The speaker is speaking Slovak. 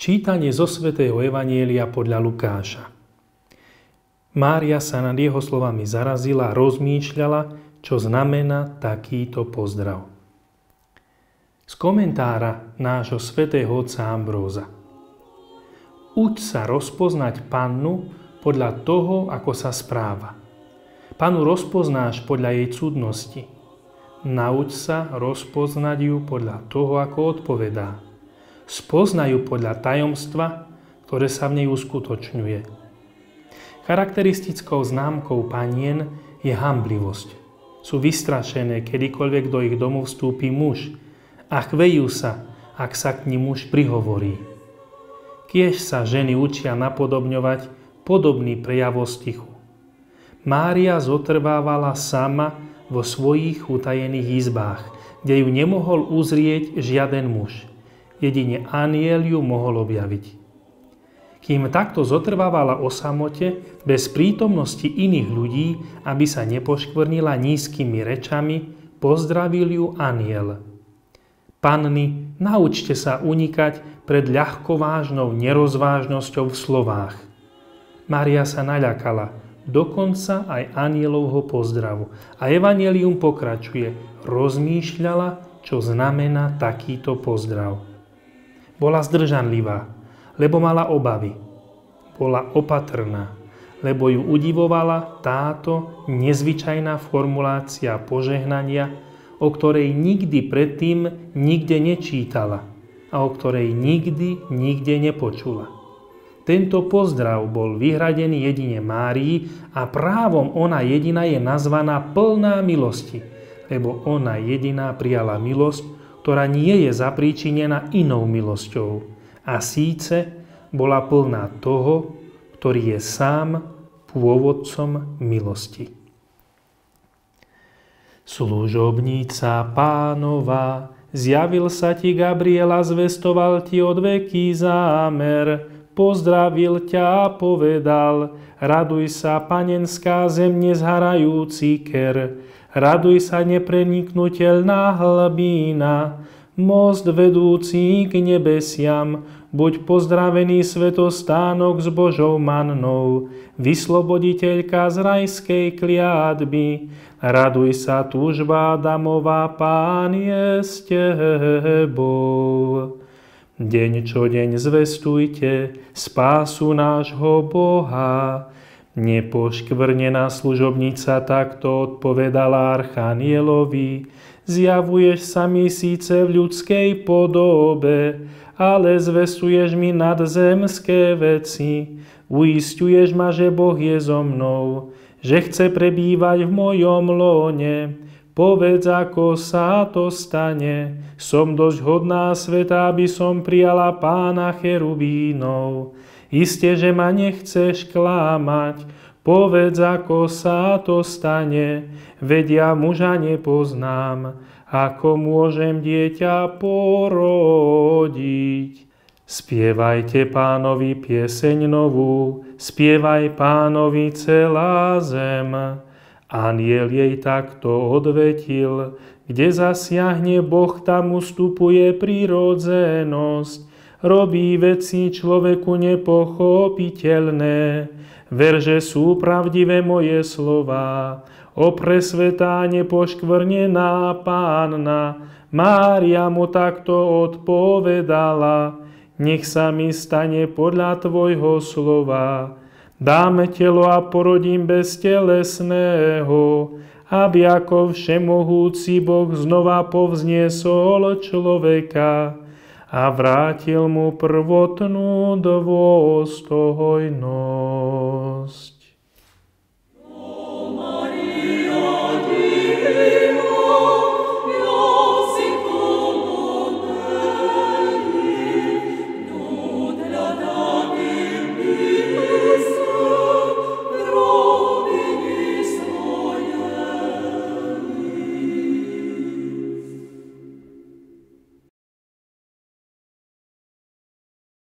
Čítanie zo svätého Evanjelia podľa Lukáša. Mária sa nad jeho slovami zarazila a rozmýšľala, čo znamená takýto pozdrav. Z komentára nášho svätého otca Ambróza. Uč sa rozpoznať pannu podľa toho, ako sa správa. Pannu rozpoznáš podľa jej cudnosti. Nauč sa rozpoznať ju podľa toho, ako odpovedá. Spoznajú podľa tajomstva, ktoré sa v nej uskutočňuje. Charakteristickou známkou panien je hanblivosť. Sú vystrašené, kedykoľvek do ich domu vstúpi muž a chvejú sa, ak sa k nim muž prihovorí. Kiež sa ženy učia napodobňovať podobný prejav ostichu. Mária zotrvávala sama vo svojich utajených izbách, kde ju nemohol uzrieť žiaden muž. Jedine anjel ju mohol objaviť. Kým takto zotrvávala o samote, bez prítomnosti iných ľudí, aby sa nepoškvrnila nízkymi rečami, pozdravil ju anjel. Panny, naučte sa unikať pred ľahkovážnou nerozvážnosťou v slovách. Mária sa naľakala, dokonca aj anjelovho pozdravu. A evanjelium pokračuje. Rozmýšľala, čo znamená takýto pozdrav. Bola zdržanlivá, lebo mala obavy. Bola opatrná, lebo ju udivovala táto nezvyčajná formulácia požehnania, o ktorej nikdy predtým nikde nečítala a o ktorej nikde nepočula. Tento pozdrav bol vyhradený jedine Márii a právom ona jediná je nazvaná plná milosti, lebo ona jediná prijala milosť, ktorá nie je zapríčinená inou milosťou. A síce bola plná toho, ktorý je sám pôvodcom milosti. Služobnica Pánova, zjavil sa ti Gabriel a zvestoval ti odveky zámer. Pozdravil ťa a povedal, raduj sa, panenská zem nezharajúci ker. Raduj sa, nepreniknuteľná hlbína, most vedúci k nebesiam, buď pozdravený svetostánok s Božou mannou, vysloboditeľka z rajskej kliatby. Raduj sa, túžba Adamová, Pán je s tebou. Deň čo deň zvestujte spásu nášho Boha. Nepoškvrnená služobnica takto odpovedala archanielovi. Zjavuješ sa mi síce v ľudskej podobe, ale zvestuješ mi nadzemské veci. Uisťuješ ma, že Boh je so mnou, že chce prebývať v mojom lone. Povedz, ako sa to stane. Som dosť hodná sveta, aby som prijala Pána cherubínov. Isté, že ma nechceš klamať. Povedz, ako sa to stane. Veď ja muža nepoznám. Ako môžem dieťa porodiť? Spievajte Pánovi pieseň novú. Spievaj Pánovi celá zem. Anjel jej takto odvetil, kde zasiahne Boh, tam ustupuje prirodzenosť. Robí veci človeku nepochopiteľné. Ver, že sú pravdivé moje slová. O presvetá nepoškvrnená Panna, Mária mu takto odpovedala. Nech sa mi stane podľa tvojho slova. Dáme telo a porodím beztelesného, aby ako všemohúci Boh znova povzniesol človeka a vrátil mu prvotnú dôstojnosť.